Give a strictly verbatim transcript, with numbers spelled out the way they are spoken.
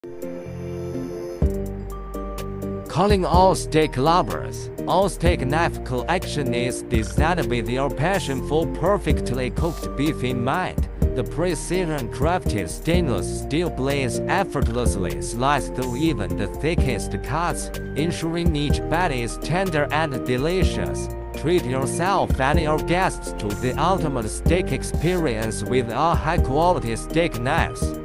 Calling all steak lovers, all steak knife collection is designed with your passion for perfectly cooked beef in mind. The precision-crafted stainless steel blades effortlessly slice through even the thickest cuts, ensuring each bite is tender and delicious. Treat yourself and your guests to the ultimate steak experience with our high-quality steak knives.